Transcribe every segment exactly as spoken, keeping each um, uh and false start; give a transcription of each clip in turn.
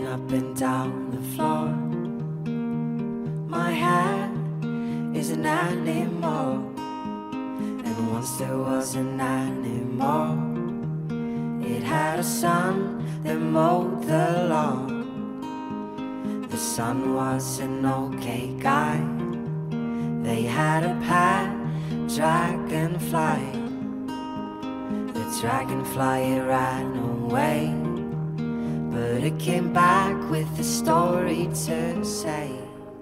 up and down the floor. My hat is an animal, and once there was an animal. It had a son that mowed the lawn. The son was an okay guy. They had a pet dragonfly. The dragonfly it ran away, but it came back with a story to say.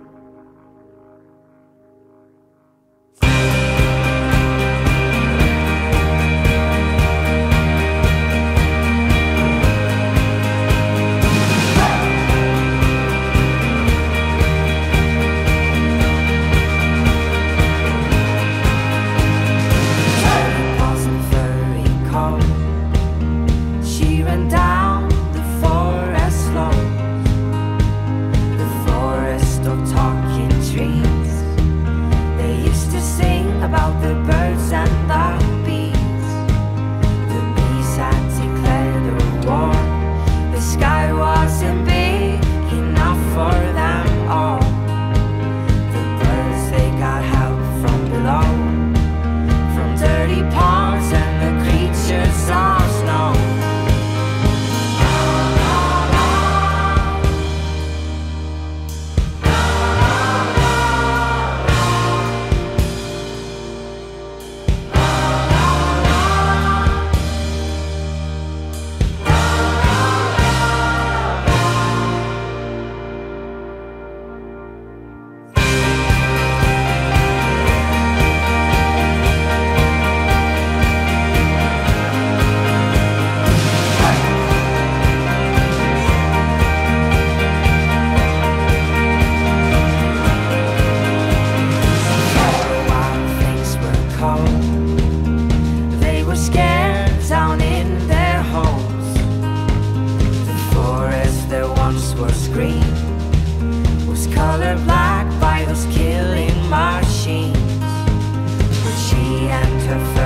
Colored black by those killing machines, but she and her